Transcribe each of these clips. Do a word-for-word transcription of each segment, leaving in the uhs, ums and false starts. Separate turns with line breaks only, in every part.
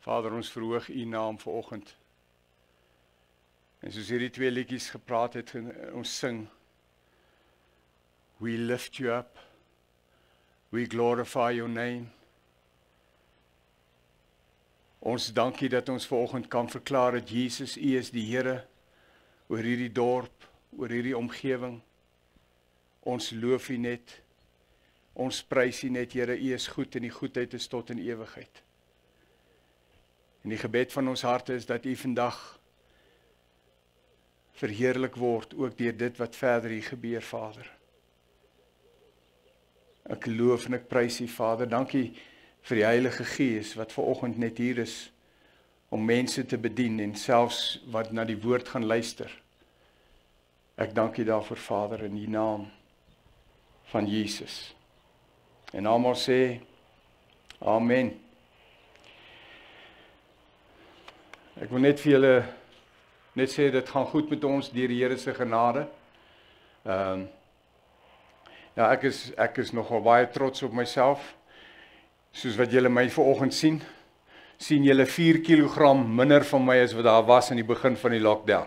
Vader, ons verhoog U naam vanoggend. En soos hierdie twee liedjies gepraat het, ons sing, we lift you up, we glorify your name. Ons dankie dat ons vanoggend kan verklaar dat Jesus, U is die Here oor hierdie dorp, oor hierdie omgewing. Ons loof U net, ons prys U net, Here, U is goed en die goedheid is tot in ewigheid. En die gebed van ons harte is dat U vandag verheerlik word, ook deur dit wat verder hier gebeur, Vader. Ek loof en ek prys U, Vader. Dankie vir die Heilige Gees wat vanoggend net hier is om mense te bedien en selfs wat na die woord gaan luister. Ek dank U daarvoor, Vader, in die naam van Jesus. En almal sê, Amen. Ek wil net vir julle net sê, dit gaan goed met ons deur die Here se genade. Ehm um, ja, ek is ek is nogal baie trots op myself. Soos wat julle my vanoggend sien, sien julle vier kilogram minder van my as wat daar was in die begin van die lockdown.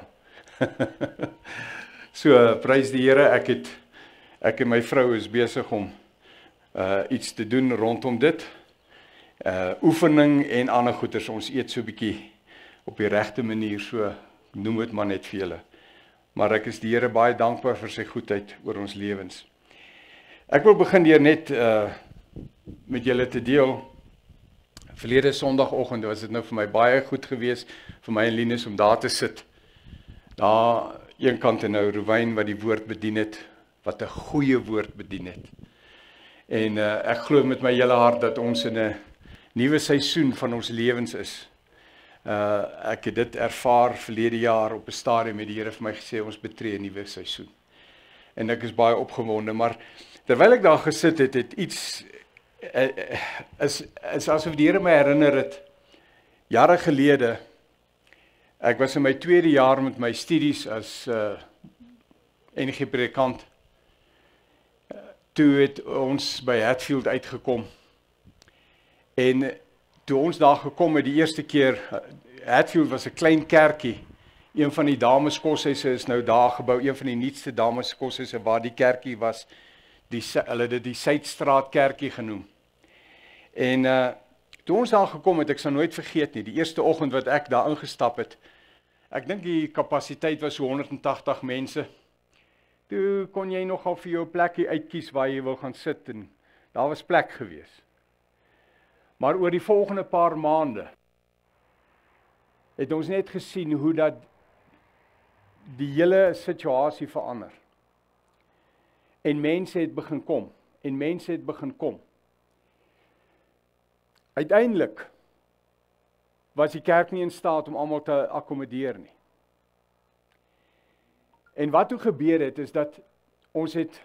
So, prys die Here, ek het ek en my vrou is besig om uh iets te doen rondom dit. Uh oefening en ander goeders. Ons eet so 'n bietjie op die regte manier, so noem dit maar net vir julle. Maar ek is die Here baie dankbaar vir sy goedheid oor ons lewens. Ek wil begin deur net uh met julle te deel. Verlede Sondagoggend was dit nou vir my baie goed geweest, vir my en Linus om daar te sit. Daar een kant en nou Rowyn wat die woord bedien het, wat 'n goeie woord bedien het. En uh, ek glo met my hele hart dat ons in 'n nuwe seisoen van ons lewens is. Uh, ek het dit ervaar verlede jaar op 'n stadium met die Here vir my gesê, ons betree 'n nuwe seisoen. En ek is baie opgewonde, maar terwyl ek daar gesit het, het iets, uh, is, is asof die Here my herinner het, jare gelede, ek was in my tweede jaar met my studies as uh, N G predikant, uh, toe het ons by Hatfield uitgekom, en toe ons daar gekom het die eerste keer, Hatfield was 'n klein kerkie, een van die dameskoshuise is nou daar gebou, een van die nuutste dameskoshuise waar die kerkie was, die, hulle dit die Suidstraat kerkie genoem. En uh, toe ons daar gekom het, ek sal nooit vergeet nie, die eerste oggend wat ek daar ingestap het, ek dink die kapasiteit was so honderd en tagtig mense, toe kon jy nogal vir jou plekkie uitkies waar jy wil gaan sit, en daar was plek gewees. Maar oor die volgende paar maande het ons net gesien hoe dat die hele situasie verander. En mense het begin kom, en mense het begin kom. Uiteindelik was die kerk nie in staat om almal te akkommodeer nie. En wat toe gebeur het, is dat ons het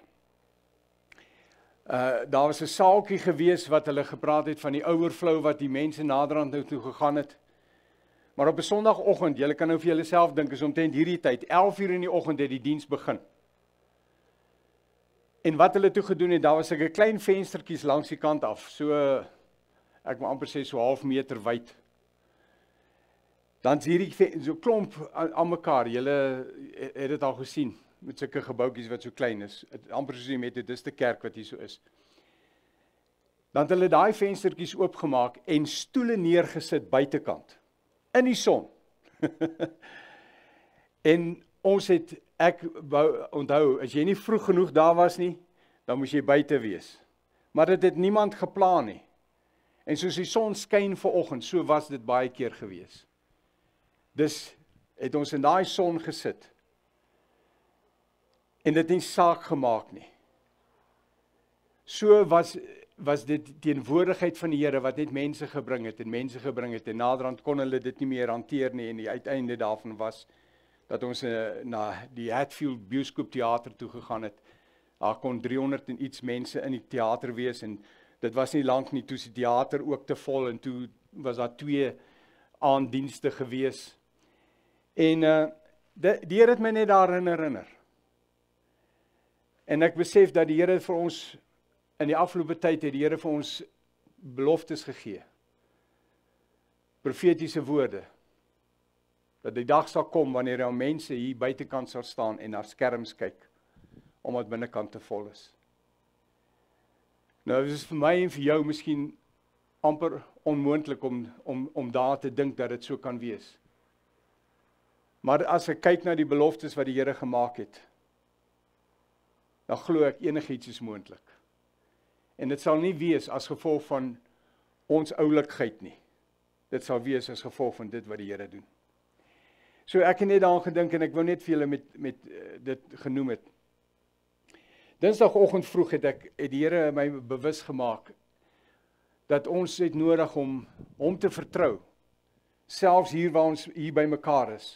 Uh, daar was 'n saaltjie gewees wat hulle gepraat het van die overflow wat die mense naderhand nou toe gegaan het. Maar op 'n Sondagoggend, julle kan nou vir julleself dink, is omtrent hierdie tyd, elf uur in die oggend het die diens begin. En wat hulle toe gedoen het, daar was 'n klein venstertjies langs die kant af, so ek wil amper sê so half meter wyd. Dan is hierdie so klomp aan, aan mekaar, julle het dit al gesien. Met sulke gebouetjies wat so klein is, het, amper soos die Methodiste kerk wat hier so is. Dan het hulle daai venstertjies oopgemaak en stoele neergesit buitekant, in die son. En ons het, ek wou onthou, as jy nie vroeg genoeg daar was nie, dan moes jy buite wees. Maar dit het niemand geplan nie. En soos die son skyn vanoggend, so was dit baie keer gewees. Dus het ons in daai son gesit, en dit nie saak gemaak nie. So was, was dit teenwoordigheid van die Here wat net mense gebring het, en mense gebring het, en naderhand kon hulle dit nie meer hanteer nie, en die uiteinde daarvan was, dat ons uh, na die Hatfield Bioskoop Theater toe gegaan het. Daar kon driehonderd en iets mense in die theater wees, en dit was nie lank nie, toe is die theater ook te vol, en toe was daar twee aanddienste gewees. En uh, die, die Here het my net daarin herinner. En ek besef dat die Here vir ons, in die afgelope tyd het die Here vir ons beloftes gegee. profetiese woorde, dat die dag sal kom wanneer daar mense hier buitekant sal staan en na skerms kyk, omdat binnekant te vol is. Nou, dit is vir my en vir jou miskien amper onmoontlik om, om, om daar te dink dat dit so kan wees. Maar as ek kyk na die beloftes wat die Here gemaak het, dan glo ek enigiets is moontlik. En dit sal nie wees as gevolg van ons oulikheid nie. Dit sal wees as gevolg van dit wat die Here doen. So ek het net daaraan gedink en ek wou net vir julle met, met uh, dit genoem het. Dinsdagoggend vroeg het ek het die Here my bewus gemaak dat ons het nodig om hom te vertrou, selfs hier waar ons hier by mekaar is.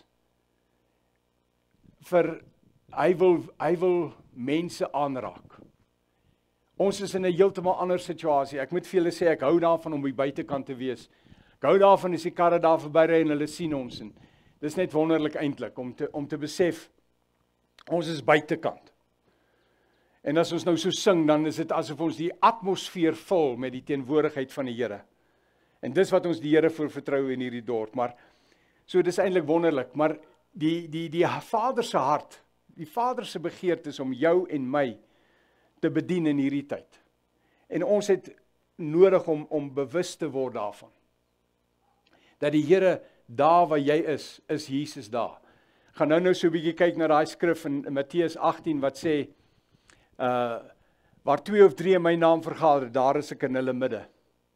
Vir hy wil hy wil mense aanraak. Ons is in 'n heeltemal ander situasie. Ek moet vir julle sê ek hou daarvan om by buitekant te wees. Ek hou daarvan as die karre daar verbyry en hulle sien ons en dis net wonderlik eintlik om te om te besef ons is buitekant. En as ons nou so sing, dan is dit asof ons die atmosfeer vul met die teenwoordigheid van die Here. En dis wat ons die Here voor vertrou in hierdie dorp. Maar so dis eintlik wonderlik, maar die die die Vader se hart, die Vader se begeerte is om jou en my te bedien in hierdie tyd. En ons het nodig om om bewus te word daarvan. Dat die Here daar waar jy is, is Jesus daar. Ek gaan nou nou so 'n bietjie kyk na daai skrif in, in Matteus agtien wat sê Uh, waar twee of drie in my naam vergader, daar is ek in hulle midde.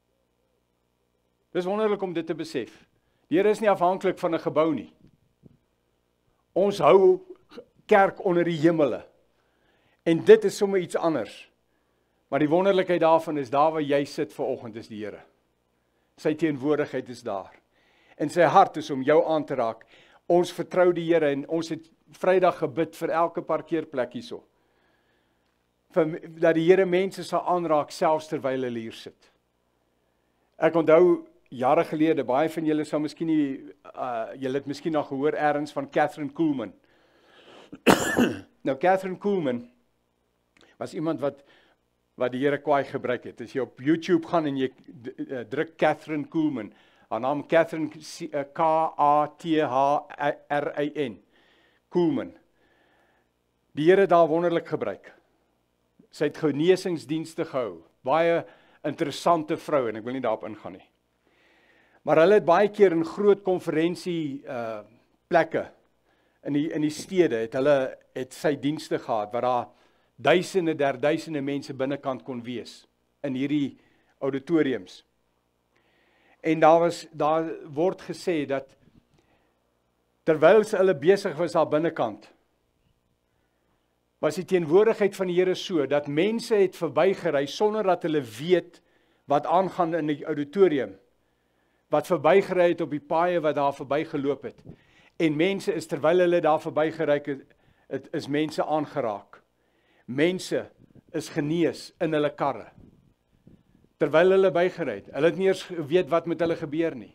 Dis wonderlik om dit te besef. Die Here is nie afhanklik van 'n gebou nie. Ons hou kerk onder die hemele. En dit is sommer iets anders. Maar die wonderlikheid daarvan is daar waar jy sit vanoggend is die Here. Sy teenwoordigheid is daar. En sy hart is om jou aan te raak. Ons vertrou die Here en ons het Vrydag gebid vir elke parkeerplek hierso. Dat die Here mense sal aanraak selfs terwyl hulle hier sit. Ek onthou jare gelede, baie van julle sal miskien nie, uh, julle het miskien nog gehoor ergens van Catherine Kuhlman. Nou Catherine Kuhlman was iemand wat wat die Here kwaai gebruik het. As jy op YouTube gaan en jy uh, druk Catherine Kuhlman, haar naam Catherine K A T H R I N, Kuhlman. Die Here daar wonderlik gebruik. Sy het genesingsdienste gehou, baie interessante vrou en ek wil nie daarop ingaan nie. Maar hulle het baie keer in groot konferensie uh, plekke in die in die stede het hulle het sy dienste gehad waar daar duisende der duisende mense binnekant kon wees in hierdie auditoriums. En daar was daar word gesê dat terwyl hulle besig was daar binnekant, was die teenwoordigheid van die Here so, dat mense het verbygery sonder dat hulle weet wat aangaan in die auditorium, wat verbygery het op die paaie wat daar verbygeloop het. En mense is, terwyl hulle daar verbygery het, het is mense aangeraak. Mense is genees in hulle karre, terwyl hulle bygery het. Hulle het nie eers weet wat met hulle gebeur nie.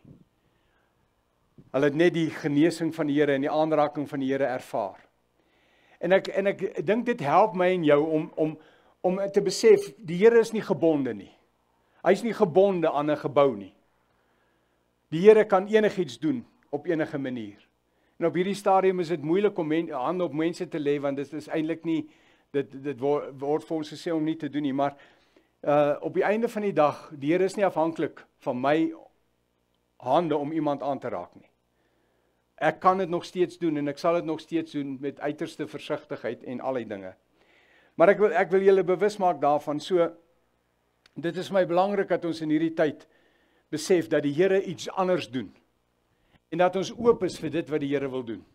Hulle het net die genesing van die Here en die aanraking van die Here ervaar. En ek en ek dink dit help my en jou om om om te besef die Here is nie gebonde nie. Hy's nie gebonde aan 'n gebou nie. Die Here kan enigiets doen op enige manier. En op hierdie stadium is dit moeilik om men, hande op mense te lê want dit is eintlik nie dit dit word, word vir ons gesê om nie te doen nie, maar uh op die einde van die dag, die Here is nie afhanklik van my hande om iemand aan te raak nie. Ek kan dit nog steeds doen en ek sal dit nog steeds doen met uiterste versigtigheid en al die dinge. Maar ek wil ek wil julle bewus maak daarvan, so dit is my belangrik dat ons in hierdie tyd besef dat die Here iets anders doen. En dat ons oop is vir dit wat die Here wil doen.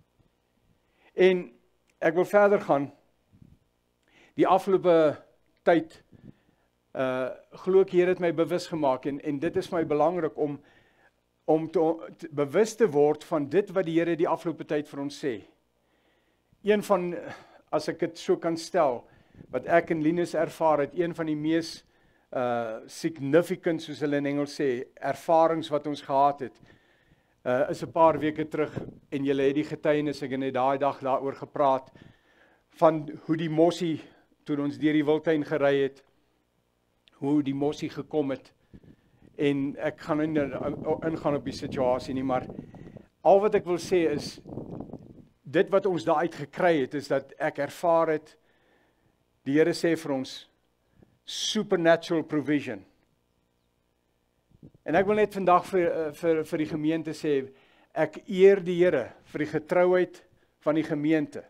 En ek wil verder gaan. Die afgelope tyd uh glo ek die Here het my bewus gemaak en en dit is my belangrik om om te, te bewus te word van dit wat die Here die afgelope tyd vir ons sê. Een van, as ek dit so kan stel, wat ek en Linus ervaar het, een van die mees uh significant, soos hulle in Engels sê, ervarings wat ons gehad het, uh is 'n paar weke terug en julle het die getuienis, ek het net daai dag daaroor gepraat van hoe die mossie toe ons deur die wildtuin gery het, hoe die mossie gekom het En ek gaan nie ingaan op die situasie nie, maar al wat ek wil sê is, dit wat ons daaruit gekry het, is dat ek ervaar het, die Here sê vir ons, supernatural provision. En ek wil net vandag vir, vir, vir die gemeente sê, ek eer die Here vir die getrouheid van die gemeente,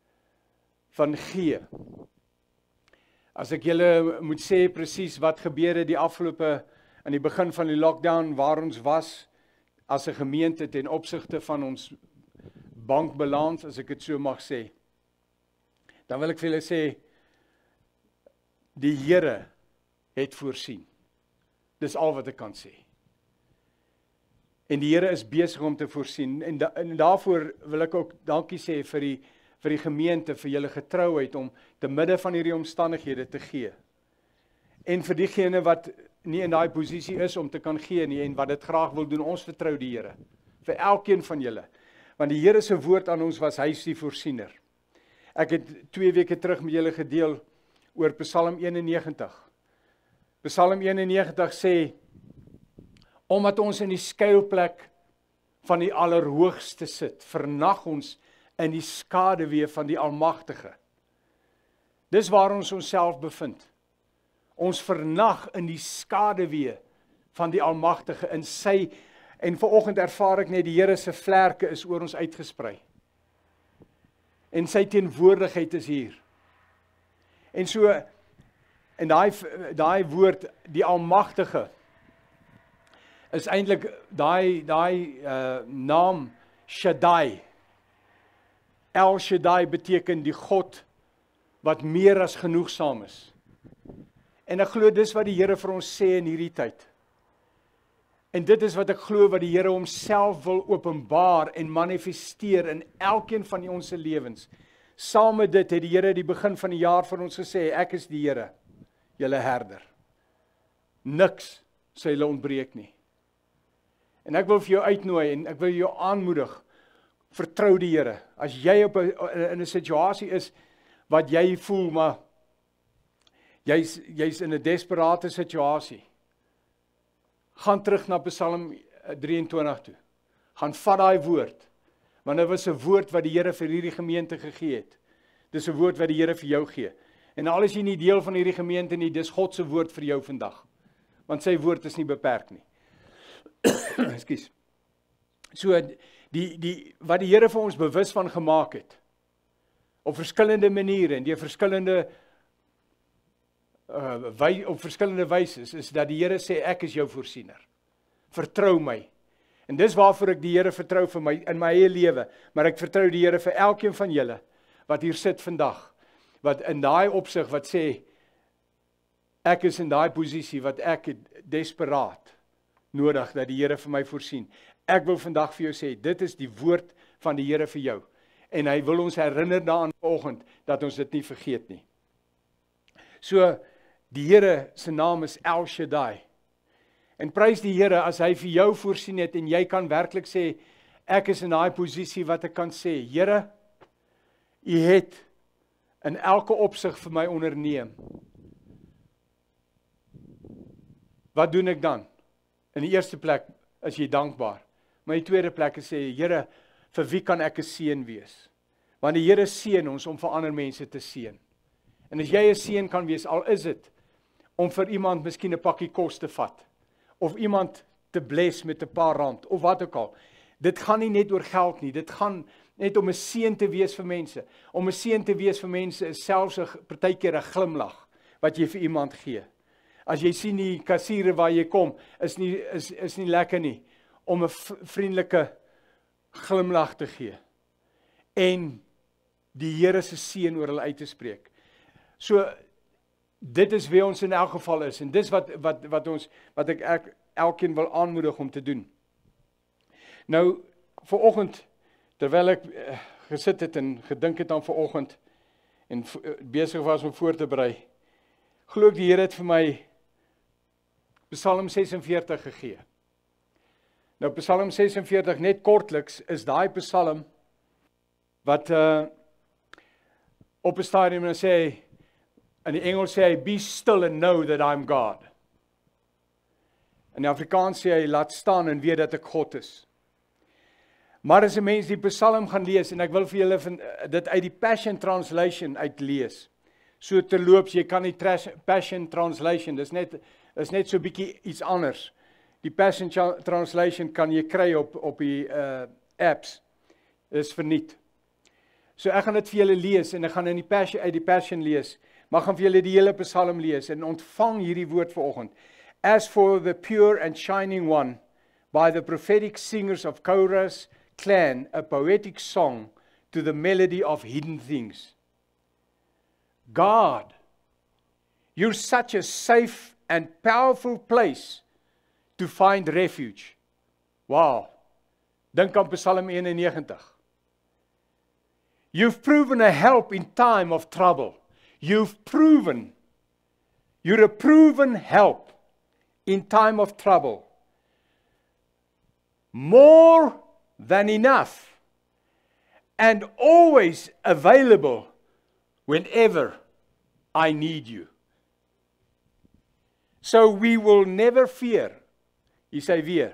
van gee. As ek julle moet sê presies wat gebeur het die afgelope, aan die begin van die lockdown, waar ons was, as 'n gemeente ten opsigte van ons bankbalans, as ek dit so mag sê, dan wil ek vir julle sê, die Here het voorsien. Dis al wat ek kan sê. En die Here is besig om te voorsien, en, da, en daarvoor wil ek ook dankie sê vir die, vir die gemeente, vir julle getrouheid, om te midde van hierdie omstandighede te gee. En vir diegene wat nie in daai posisie is om te kan gee nie, en wat dit graag wil doen, ons vertrou die Here, vir elkeen van julle. Want die Here se woord aan ons was, hy is die voorsiener. Ek het twee weke terug met julle gedeel oor Psalm eenennegentig. Psalm eenennegentig sê, omdat ons in die skuilplek van die Allerhoogste sit, vernag ons in die skaduwee van die Almagtige. Dis waar ons onsself bevind. Ons vernag in die skaduwee van die Almagtige, in sy, en vanoggend ervaar ek net, die Here se vlerke is oor ons uitgesprei. En sy teenwoordigheid is hier. En so, en daai daai woord, die Almagtige, is eintlik daai daai uh, naam Shaddai. El Shaddai beteken die God wat meer as genoegsaam is. En ek glo dis wat die Here vir ons sê in hierdie tyd. En dit is wat ek glo wat die Here homself wil openbaar en manifesteer in elkeen van ons se lewens. Saam met dit het die Here die begin van die jaar vir ons gesê, ek is die Here, julle herder. Niks sal julle ontbreek nie. En ek wil vir jou uitnooi en ek wil jou aanmoedig, vertrou die Here. As jy op 'n, in 'n situasie is wat jy voel, maar jy's jy's in 'n desperate situasie, gaan terug na Psalm drieëntwintig toe. Gaan vat daai woord, want dit was 'n woord wat die Here vir hierdie gemeente gegee het. Dis 'n woord wat die Here vir jou gee. En al is jy nie deel van hierdie gemeente nie, dis God se woord vir jou vandag. Want sy woord is nie beperk nie. Ekskuus. So die die wat die Here vir ons bewus van gemaak het, op verskillende maniere en deur verskillende uh, wy, op verskillende wyse, is dat die Here sê, ek is jou voorsiener. Vertrou my. En dis waarvoor ek die Here vertrou vir my in my eie lewe, maar ek vertrou die Here vir elkeen van julle wat hier sit vandag, wat in daai opsig wat sê, ek is in daai posisie wat ek desperaat nodig dat die Here vir my voorsien. Ek wil vandag vir jou sê, dit is die woord van die Here vir jou. En hy wil ons herinner daaraan vanoggend dat ons dit nie vergeet nie. So, die Here se naam is El Shaddai. En prys die Here as hy vir jou voorsien het en jy kan werklik sê, ek is in daai posisie wat ek kan sê, Here, U het in elke opsig vir my onderneem. Wat doen ek dan? In die eerste plek is jy dankbaar. Maar in die tweede plek is sê, Here, vir wie kan ek 'n seën wees? Want die Here seën ons om vir ander mense te seën. En as jy 'n seën kan wees, al is dit om vir iemand miskien 'n pakkie kos te vat, of iemand te bless met 'n paar rand, of wat ook al. Dit gaan nie net oor geld nie, dit gaan net om 'n seën te wees vir mense. Om 'n seën te wees vir mense is selfs 'n partykeer 'n glimlag wat jy vir iemand gee. As jy sien die kassiere waar jy kom, is nie is is nie lekker nie om 'n vriendelike glimlag te gee en die Here se seën oor hulle uit te spreek. So dit is wie ons in elk geval is en dis wat wat wat ons wat ek, ek elkeen wil aanmoedig om te doen. Nou vanoggend terwyl ek uh, gesit het en gedink het aan vanoggend en uh, besig was om voor te berei, glo ek die Here het vir my Psalm ses en veertig gegee. Nou Psalm ses en veertig, net kortliks, is daai Psalm wat uh, op 'n stadium en sê, in die Engels sê hy, be still and know that I'm God. In die Afrikaans sê hy, laat staan en weet dat ek God is. Maar as 'n mens die Psalm gaan lees, en ek wil vir julle van, dit uit die Passion Translation uitlees, so terloops, jy kan die Passion Translation, dis net, is net so bietjie iets anders. Die Passion Translation kan jy kry op, op die uh, apps, is verniet. So ek gaan dit vir julle lees, en ek gaan in die Passion, uit die Passion lees, maar ek gaan vir julle die hele Psalm lees, en ontvang hierdie woord vanoggend. As for the pure and shining one, by the prophetic singers of Korah's clan, a poetic song to the melody of hidden things. God, you're such a safe and powerful place to find refuge. Wow. Dink aan Psalm eenennegentig. You've proven a help in time of trouble. You've proven, you're a proven help in time of trouble. More than enough, and always available whenever I need you. So we will never fear. Hier sê weer.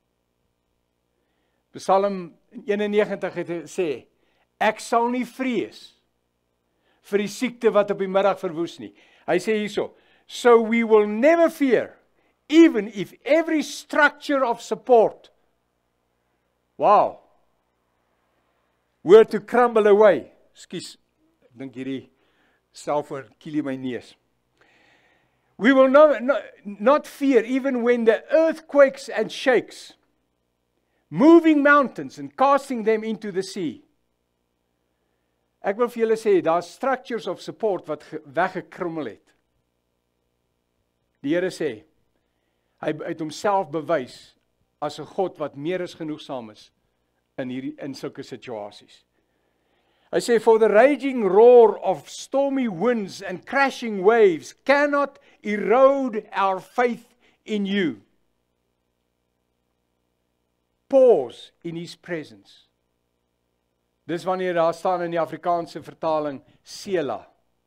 Psalm eenennegentig het sê, ek sal nie vrees vir die siekte wat op die middag verwoes nie. Hy sê hierso, so we will never fear, even if every structure of support, wow, were to crumble away. Skus, ek dink hierdie selfoon kiel my neus. We will not, not, not fear even when the earth quakes and shakes, moving mountains and casting them into the sea. Ek wil vir julle sê, daar is structures of support wat weggekrummel het. Die Here sê, hy het homself bewys as 'n God wat meer as genoegsaam is in hierdie in sulke situasies. Hy sê, for the raging roar of stormy winds and crashing waves cannot erode our faith in you. Pause in his presence. Dis wanneer daar staan in die Afrikaanse vertaling, Selah.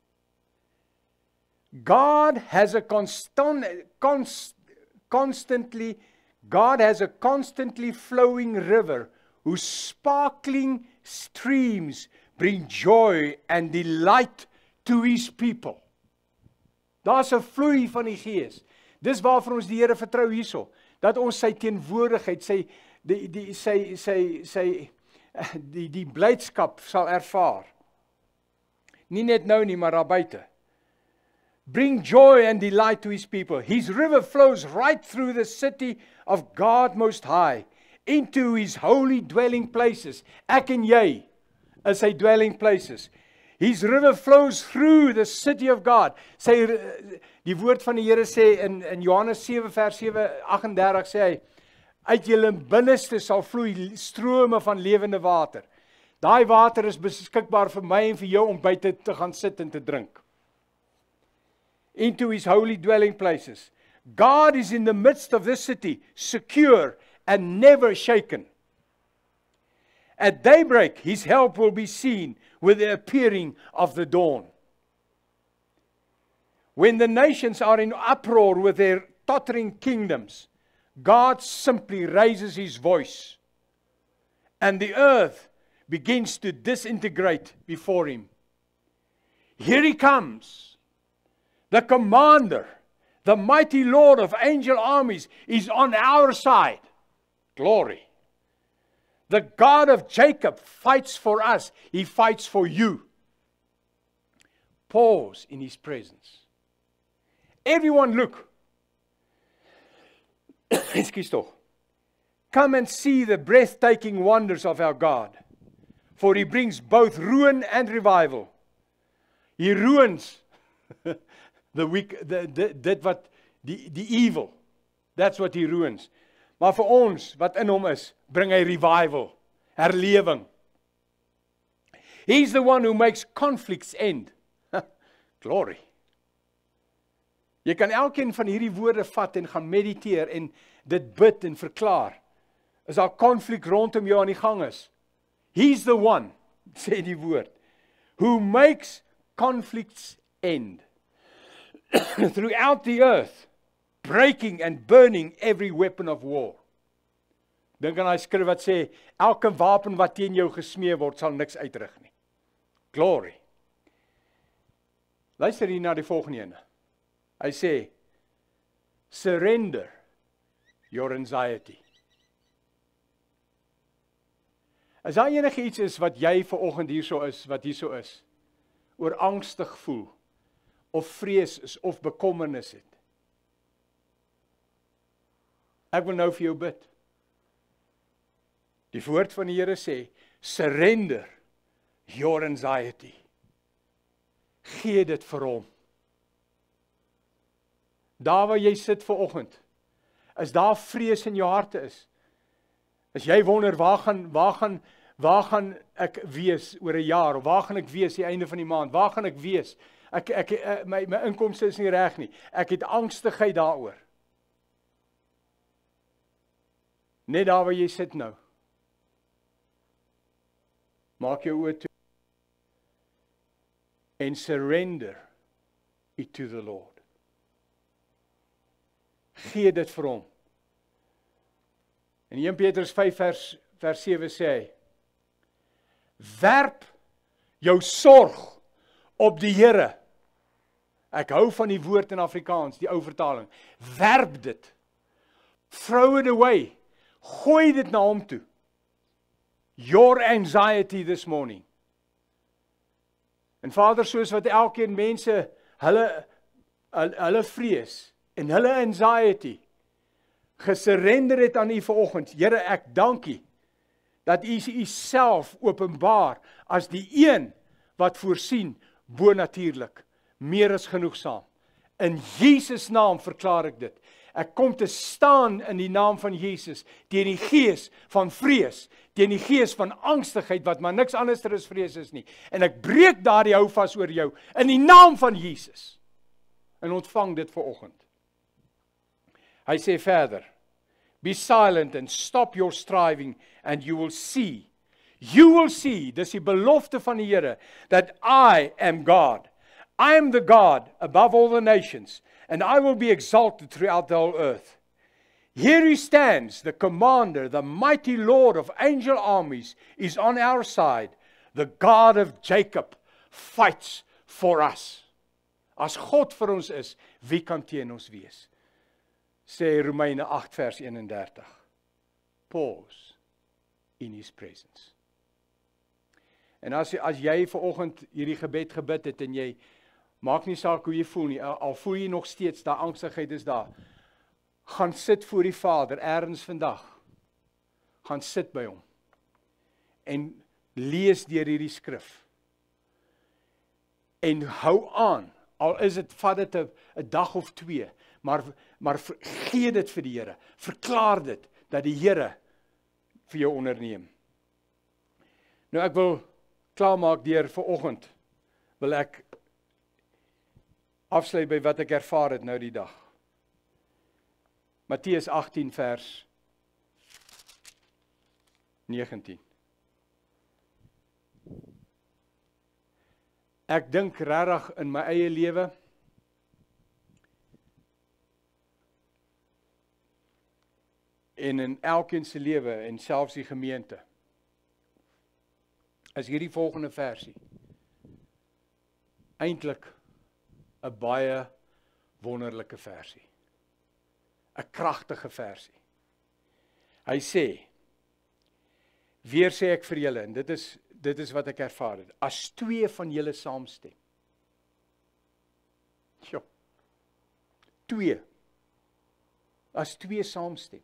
God has a constant, const, constantly, God has a constantly flowing river whose sparkling streams bring joy and delight to his people. Daar's 'n vloei van die Gees. Dis waarvoor ons die Here vertrou hierso, dat ons sy teenwoordigheid, sy die die sy sy sy die die blydskap sal ervaar. Nie net nou nie, maar daar buite. Bring joy and delight to his people. His river flows right through the city of God Most High, into his holy dwelling places. Ek en jy is sy dwelling places. His river flows through the city of God. Sy, die woord van die Here sê in, in Johannes sewe vers sewe agt en dertig sê hy, uit julle binneste sal vloei strome van lewende water. Daai water is beskikbaar vir my en vir jou om buite te gaan sit en te drink. Into his holy dwelling places. God is in the midst of this city, secure and never shaken. At daybreak, his help will be seen with the appearing of the dawn. When the nations are in uproar with their tottering kingdoms, God simply raises his voice, and the earth begins to disintegrate before him. Here he comes, the commander, the mighty Lord of angel armies is on our side. Glory. The God of Jacob fights for us. He fights for you. Pause in his presence. Everyone look. Ekskuus tog. Come and see the breathtaking wonders of our God. For he brings both ruin and revival. He ruins the weak, the, the, dit wat, die, die evil. That's what he ruins. Maar vir ons, wat in hom is, bring hy revival, herlewing. He's the one who makes conflicts end. Glory. Jy kan elkeen van hierdie woorde vat en gaan mediteer en dit bid en verklaar. As daar konflik rondom jou aan die gang is. He's the one, sê die woord, who makes conflicts end. Throughout the earth, breaking and burning every weapon of war. Dink aan die skrif wat sê, elke wapen wat teen jou gesmee word, sal niks uitrig nie. Glory. Luister hier na die volgende ene. Hy sê, surrender your anxiety. As daar enige iets is wat jy vanoggend hierso is, wat hierso is, oor angstig voel, of vrees is, of bekommernis het, ek wil nou vir jou bid. Die woord van die Here sê, surrender your anxiety. Gee dit vir hom. Daar waar jy sit vanoggend, as daar vrees in jou harte is, as jy wonder, waar gaan, waar gaan, waar gaan ek wees oor 'n jaar, of waar gaan ek wees die einde van die maand, waar gaan ek wees, ek, ek, ek, my, my inkomste is nie reg nie, ek het angstigheid daaroor. Net daar waar jy sit nou, maak jou oë toe, en surrender it to the Lord. Gee dit vir hom. In Eerste Petrus vyf vers, vers sewe sê hy, werp jou sorg op die Here. Ek hou van die woord in Afrikaans, die ou vertaling. Werp dit. Throw it away. Gooi dit na hom toe. Your anxiety this morning. En Vader, soos wat elkeen mense, hulle, hulle vrees, en hulle anxiety, gesurrender het aan U vanoggend. Here, ek dank U, dat U U self openbaar, as die een, wat voorsien, bonatuurlik, meer as genoegsaam. In Jesus naam verklaar ek dit. Ek kom te staan in die naam van Jesus, teen die gees van vrees, teen die gees van angstigheid, wat maar niks anders is vrees is nie. En ek breek daardie houvas oor jou, in die naam van Jesus. En ontvang dit vanoggend. Hy sê verder, be silent and stop your striving, and you will see, you will see, dis die belofte van die Here, that I am God. I am the God above all the nations, and I will be exalted throughout the whole earth. Here he stands, the commander, the mighty Lord of angel armies is on our side. The God of Jacob fights for us. As God vir ons is, wie kan teen ons wees? Sê Romeine agt vers eenendertig. Pause in his presence. En as, as jy vanoggend hierdie gebed gebid het, en jy maak nie saak hoe jy voel nie, al voel jy nog steeds, daar angstigheid is daar, gaan sit voor die Vader, ergens vandag, gaan sit by hom, en lees deur hierdie skrif, en hou aan, al is het, vat dit 'n dag of twee, maar, maar gee dit vir die Here, verklaar dit, dat die Here vir jou onderneem. Nou ek wil klaarmaak deur vanoggend, wil ek afsluit by wat ek ervaar het nou die dag. Matteus agttien vers negentien. Ek dink regtig in my eie lewe, en in elkeen se lewe, en selfs die gemeente, is hierdie volgende versie eintlik 'n baie wonderlike versie. 'n Kragtige versie. Hy sê, weer sê ek vir julle, en dit is, dit is wat ek ervaar het, as twee van julle saamstem. Jo, twee. As twee saamstem.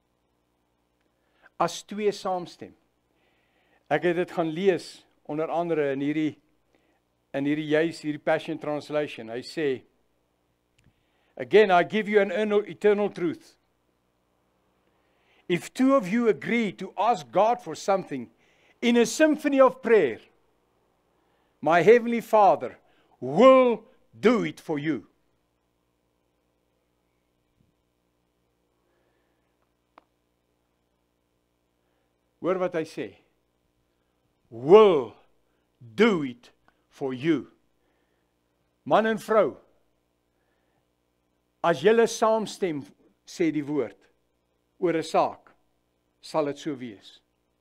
As twee saamstem. Ek het dit gaan lees, onder andere in hierdie, in hierdie juis, hierdie Passion Translation. Hy sê, again, I give you an eternal truth. If two of you agree to ask God for something in a symphony of prayer, my heavenly Father will do it for you. Hoor wat hy sê. Will do it for you. Man en vrou, As julle saamstem, sê die woord, oor 'n saak, sal dit so wees.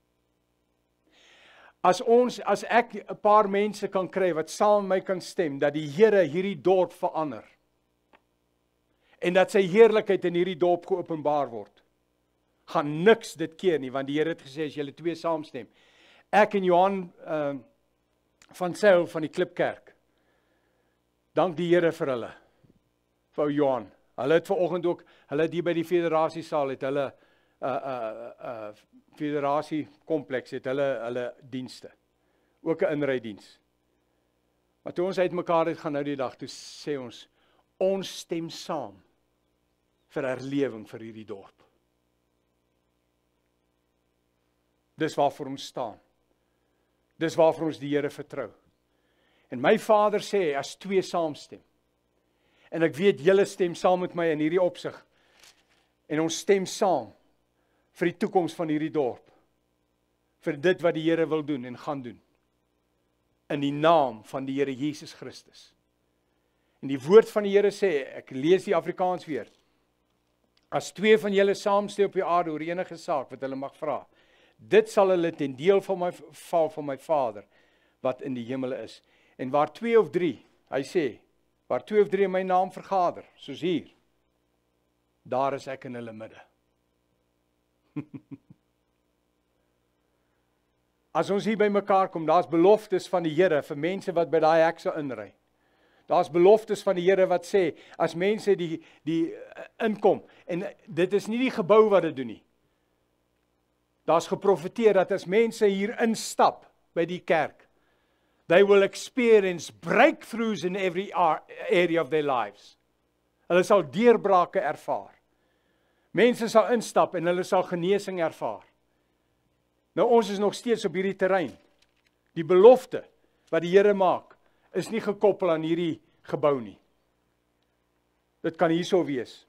As ons, as ek 'n paar mense kan kry wat saam met my kan stem, dat die Here hierdie dorp verander, en dat sy heerlikheid in hierdie dorp geopenbaar word, gaan niks dit keer nie, want die Here het gesê, as julle twee saamstem. Ek en Johan uh, van Sail van die Klipkerk, dank die Here vir hulle, vir Johan. Hulle het vanoggend ook, hulle het hier by die federasiesaal, het hulle uh, uh, uh, federasie kompleks, het hulle, hulle dienste. Ook 'n inrydiens. Maar toe ons uitmekaar het gaan nou die dag, toe sê ons, ons stem saam vir herlewing vir hierdie dorp. Dis waarvoor ons staan. Dis waarvoor ons die Here vertrou. En my Vader sê, as twee saamstem, en ek weet julle stem saam met my in hierdie opsig, en ons stem saam vir die toekoms van hierdie dorp, vir dit wat die Here wil doen en gaan doen, in die naam van die Here Jesus Christus. En die woord van die Here sê, ek lees die Afrikaans weer, as twee van julle saamstem op die aarde oor enige saak wat hulle mag vra, dit sal hulle ten deel van my val van my Vader, wat in die hemele is. En waar twee of drie, hy sê, waar twee of drie in my naam vergader, soos hier, daar is ek in hulle midde. As ons hier by mekaar kom, daar's beloftes van die Here vir mense wat by daai hek sal inry. Daar's beloftes van die Here wat sê, as mense die, die inkom, en dit is nie die gebou wat dit doen nie. Daar's geprofeteer dat as mense hier instap by die kerk, they will experience breakthroughs in every area of their lives. Hulle sal deurbrake ervaar. Mense sal instap en hulle sal genesing ervaar. Nou ons is nog steeds op hierdie terrein. Die belofte wat die Here maak, is nie gekoppel aan hierdie gebou nie. Dit kan hierso wees.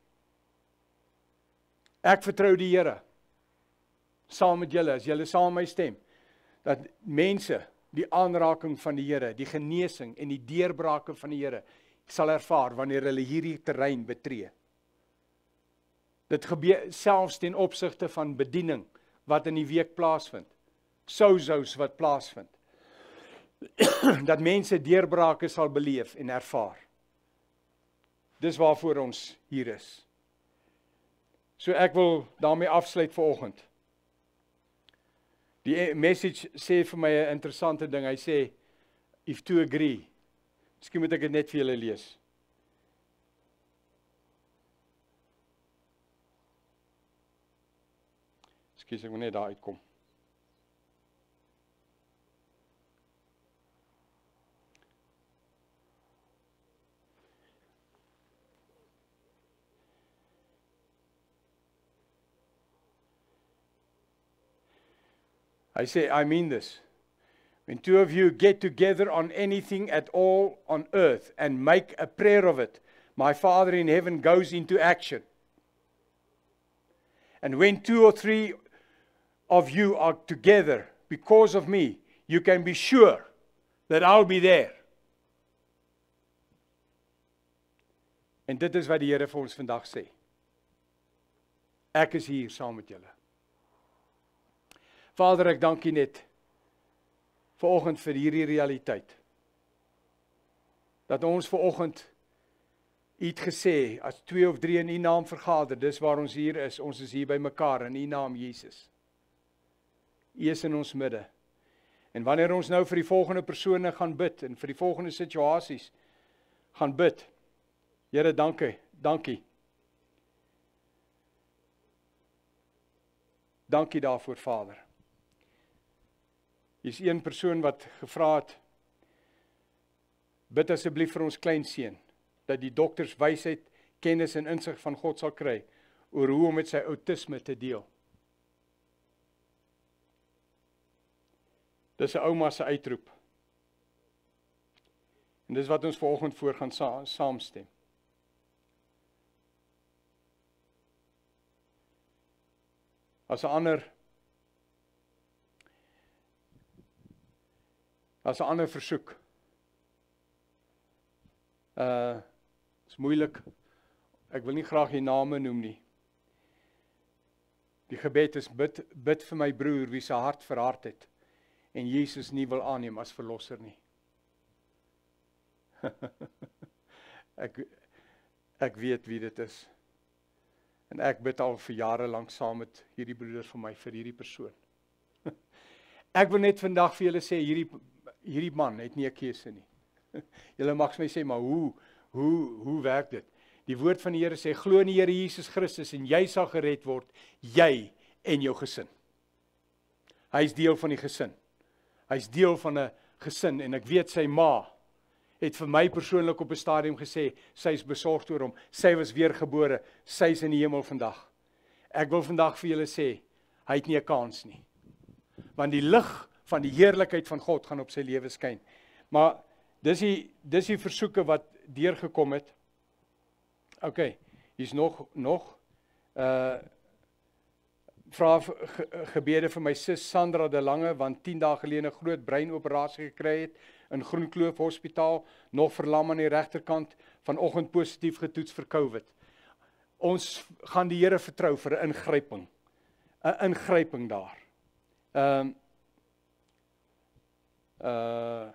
Ek vertrou die Here, saam met julle, as julle saam met my stem, dat mense die aanraking van die Here, die genesing en die deurbrake van die Here sal ervaar wanneer hulle hierdie terrein betree. Dit gebeur selfs ten opsigte van bediening wat in die week plaasvind. Sous wat plaasvind. Dat mense deurbrake sal beleef en ervaar. Dis waarvoor ons hier is. So ek wil daarmee afsluit vanoggend. Die message sê vir my 'n interessante ding. Hy sê, if two agree. Miskien moet ek dit net vir julle lees. Ekskuus, ek moet net daar uitkom. I say, I mean this. When two of you get together on anything at all on earth and make a prayer of it, my Father in heaven goes into action. And when two or three of you are together because of me, you can be sure that I'll be there. En dit is wat die Here vir ons vandag sê. Ek is hier saam met julle. Vader, ek dank U net vanoggend vir hierdie realiteit. Dat ons vanoggend U het gesê, as twee of drie in U naam vergader, dis waar ons hier is, ons is hier by mekaar in U naam Jesus. U is in ons midde. En wanneer ons nou vir die volgende persone gaan bid, en vir die volgende situasies gaan bid, Here, dankie, dankie. Dankie daarvoor, Vader. Hier is een persoon wat gevra het, bid asseblief vir ons kleinseun, dat die dokters wysheid, kennis en insig van God sal kry, oor hoe om met sy autisme te deel. Dis 'n ouma se uitroep. En dis wat ons vanoggend voor gaan sa saamstem. As 'n ander As 'n ander versoek. Uh is moeilik ek wil nie graag die name noem nie. Die gebed is bid, bid vir my broer wie sy hart verhard het en Jesus nie wil aanneem as verlosser nie. ek, ek weet wie dit is. En ek bid al vir jare lank saam met hierdie broeders van my, vir hierdie persoon. Ek wil net vandag vir julle sê, hierdie, hierdie man het nie 'n keuse nie. Julle mag my sê, maar hoe, hoe, hoe werk dit? Die woord van die Here sê, glo in die Here Jesus Christus en jy sal gered word, jy en jou gesin. Hy is deel van die gesin. Hy is deel van 'n gesin en ek weet sy ma het vir my persoonlik op 'n stadium gesê, sy is besorgd oor hom, sy was weergebore, sy is in die hemel vandag. Ek wil vandag vir julle sê, hy het nie 'n kans nie. Want die lig van die heerlikheid van God gaan op sy lewe skyn. Maar dis die, dis die versoeke wat deurgekom het. OK, hier's nog, nog, uh, vra ge, gebede vir my sis Sandra de Lange, want tien dae gelede 'n groot breinoperasie gekry het, in Groenkloof Hospitaal, nog verlam aan die regterkant, vanoggend positief getoets vir COVID. Ons gaan die Here vertrou vir 'n ingryping, 'n ingryping daar. Ehm, um, uh,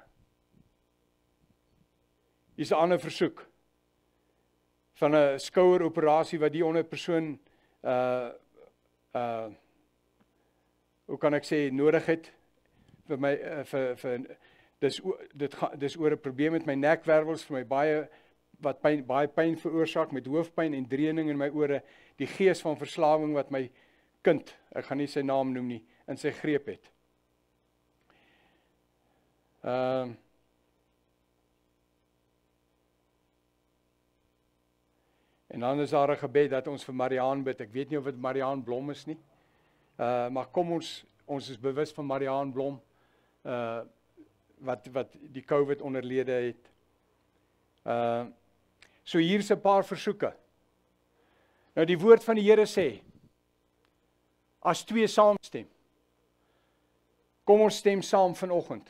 hier is 'n ander versoek, van 'n skoueroperasie wat die onder persoon, uh, uh, hoe kan ek sê, nodig het, vir my, uh, vir, vir, dis, dit, dis oor 'n probleem met my nekwervels, vir my baie, wat pyn, baie pyn veroorsaak, met hoofpyn en dreuning in my ore, die gees van verslawing wat my kind, ek gaan nie sy naam noem nie, in sy greep het. Ehm, uh, En dan is daar 'n gebed dat ons vir Mariaan bid. Ek weet nie of dit Mariaan Blom is nie. Uh, maar kom ons, ons is bewus van Mariaan Blom, uh, wat, wat die COVID onderlede het. Uh, so hier is 'n paar versoeke. Nou die woord van die Here sê, as twee saamstem, kom ons stem saam vanoggend.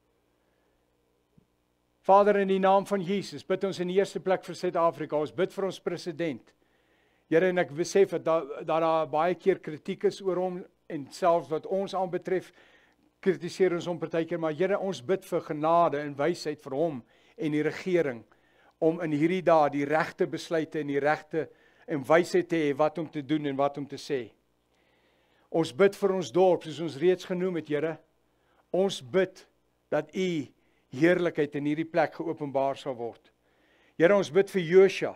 Vader, in die naam van Jesus, bid ons in die eerste plek vir Suid-Afrika, ons bid vir ons president. Here, en ek besef dat daar da baie keer kritiek is oor hom, en selfs wat ons aanbetref, kritiseer ons hom partykeer, maar Here, ons bid vir genade en wysheid vir hom en die regering, om in hierdie dae die regte besluite en die regte en wysheid te hê wat om te doen en wat om te sê. Ons bid vir ons dorp, soos ons reeds genoem het, Here. Ons bid dat U heerlikheid in hierdie plek geopenbaar sal word. Here, ons bid vir Joshua.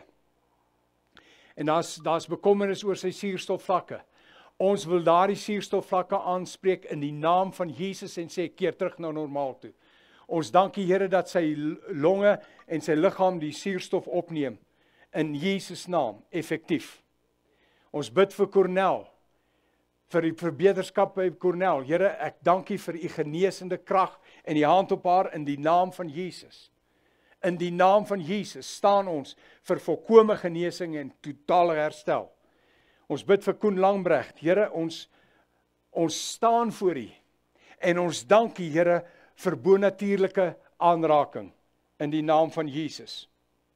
En daar's daar's bekommernis oor sy suurstofvlakke. Ons wil daardie suurstofvlakke aanspreek in die naam van Jesus en sê keer terug na normaal toe. Ons dank U, Here, dat sy longe en sy liggaam die suurstof opneem in Jesus naam effektief. Ons bid vir Cornel, vir die verbeterskap by Cornel. Here, ek dank U vir U genesende krag en die hand op haar in die naam van Jesus. In die naam van Jesus staan ons vir volkome genesing en totale herstel. Ons bid vir Koen Langbrecht. Here, ons, ons staan voor U en ons dank U, Here, vir bonatuurlike aanraking in die naam van Jesus.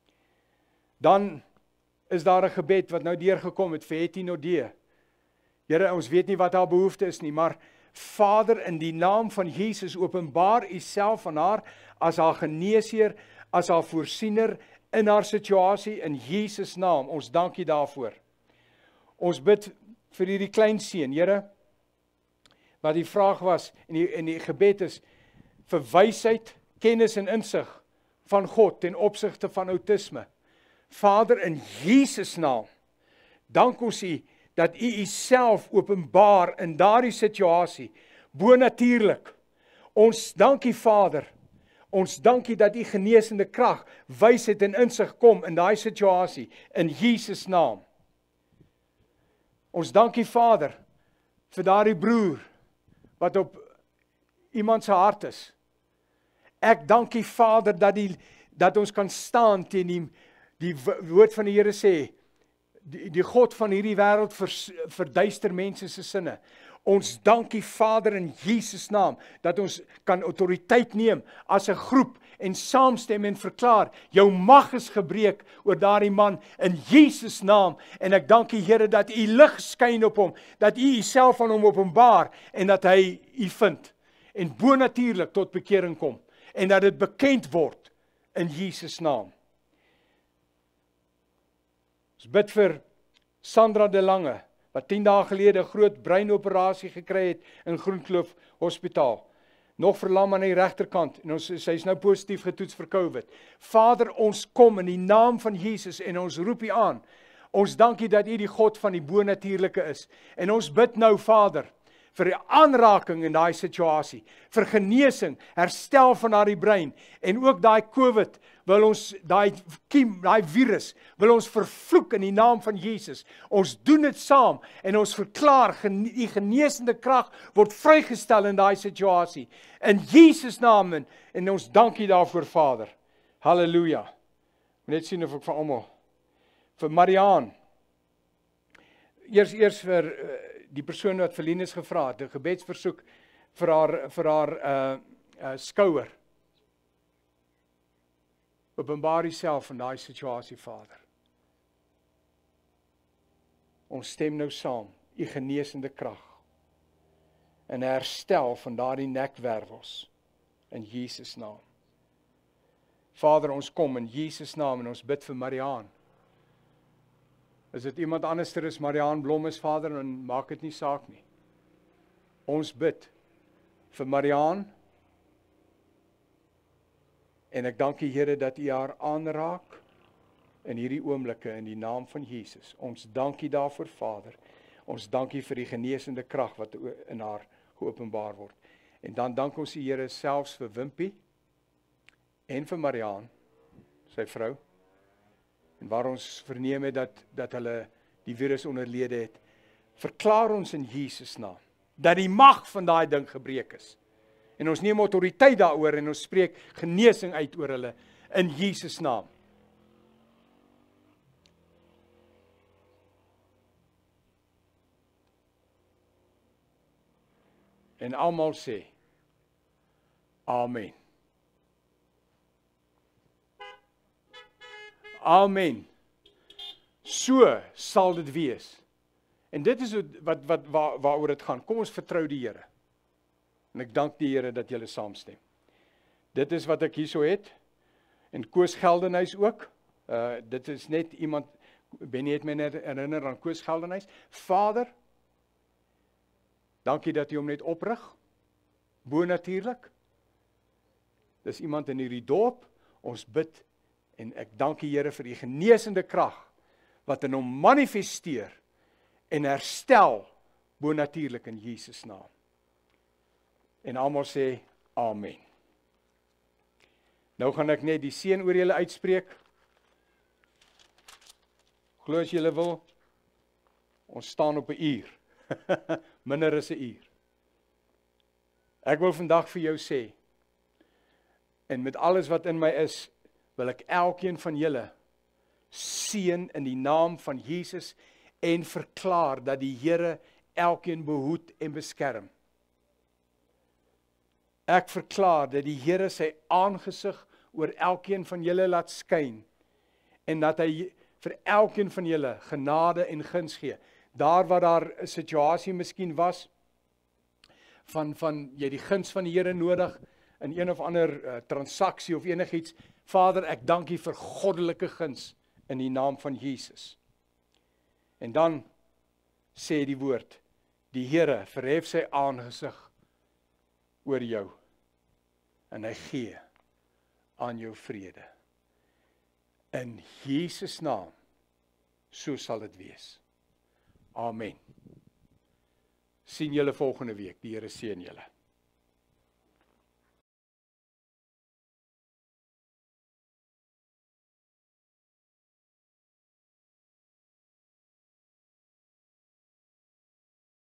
Dan is daar 'n gebed wat nou deurgekom het vir Hetty Nodee. Here, ons weet nie wat haar behoefte is nie, maar Vader, in die naam van Jesus, openbaar U self aan haar as haar geneesheer, as haar voorsiener in haar situasie, in Jesus naam. Ons dank U daarvoor. Ons bid vir hierdie klein seun, Here, wat die vraag was, en die, en die gebed is, vir wysheid, kennis en insig van God ten opsigte van autisme. Vader, in Jesus naam, dank ons U, dat U Uself openbaar in daardie situasie, bonatuurlik. Ons dank U, Vader, ons dank U dat U genesende krag, wysheid en insig kom in daai situasie, in Jesus naam. Ons dank U, Vader, vir daardie broer, wat op iemand se hart is. Ek dank U, Vader, dat, die, dat ons kan staan teen die, die woord van die Here sê, Die, die God van hierdie wêreld vers, verduister mense se sinne. Ons dankie Vader in Jesus naam, dat ons kan autoriteit neem as 'n groep en saamstem en verklaar, jou mag is gebreek oor daardie man in Jesus naam. En ek dank U Here dat U lig skyn op hom, dat U Uself aan hom openbaar en dat hy U vind en bonatuurlik tot bekering kom en dat dit bekend word in Jesus naam. Ons bid vir Sandra de Lange, wat tien dae gelede 'n groot breinoperasie gekry het in Groenkloof Hospitaal. Nog verlam aan die regterkant en ons sy is nou positief getoets vir COVID. Vader, ons kom in die naam van Jesus en ons roep U aan. Ons dank U dat U die God van die bonatuurlike is. En ons bid nou, Vader, vir die aanraking in daai situasie, vir genesing, herstel van daai brein en ook daai COVID, wil ons daai kiem, daai virus, wil ons vervloek in die naam van Jesus. Ons doen dit saam en ons verklaar die genesende krag word vrygestel in daai situasie. In Jesus naam en, en ons dank U daarvoor, Vader. Halleluja. Net sien of ek vir almal vir Mariaan. Eers eers vir uh, die persoon wat vir Linus gevra het, 'n gebedsversoek vir haar vir haar uh, uh, skouer. Openbaar Uself in daai situasie, Vader. Ons stem nou saam, U genesende krag en herstel van daardie nekwervels in Jesus naam. Vader, ons kom in Jesus naam en ons bid vir Mariaan. As dit iemand anderster is, Mariaan Blom is, Vader, dan maak dit nie saak nie. Ons bid vir Mariaan en ek dank U Here dat U haar aanraak in hierdie oomblikke in die naam van Jesus. Ons dank U daarvoor, Vader. Ons dank U vir die genesende krag wat in haar geopenbaar word. En dan dank ons U Here selfs vir Wimpie en vir Mariaan, sy vrou. En waar ons verneem het dat, dat hulle die virus onderlede het, verklaar ons in Jesus naam, dat die mag van daai ding gebreek is. En ons neem autoriteit daaroor en ons spreek genesing uit oor hulle in Jesus naam. En almal sê, Amen. Amen. So sal dit wees. En dit is wat wat waar, waaroor dit gaan. Kom ons vertrou die Here. En ek dank die Here dat julle saamstem. Dit is wat ek hierso het. En Koos Geldenhuis ook. Uh dit is net iemand, Benny het my net herinner aan Koos Geldenhuis. Vader, dankie dat U hom net oprig. Bonatuurlik. Dis iemand in hierdie dorp. Ons bid en ek dank die Here vir die genesende krag wat in hom manifesteer en herstel bonatuurlik in Jesus naam. En almal sê Amen. Nou gaan ek net die seën oor julle uitspreek. Glo as julle wil. Ons staan op 'n uur. Minder as 'n uur. Ek wil vandag vir jou sê, en met alles wat in my is, wil ek elkeen van julle seën in die naam van Jesus en verklaar dat die Here elkeen behoed en beskerm. Ek verklaar dat die Here sy aangesig oor elkeen van julle laat skyn en dat hy vir elkeen van julle genade en guns gee. Daar waar daar 'n situasie miskien was van van jy die guns van die Here nodig in een of ander uh, transaksie of enigiets. Vader, ek dank U vir goddelike guns in die naam van Jesus. En dan sê die woord, die Here verhef sy aangesig oor jou en hy gee aan jou vrede. In Jesus naam, so sal dit wees. Amen. Sien julle volgende week. Die Here seën julle.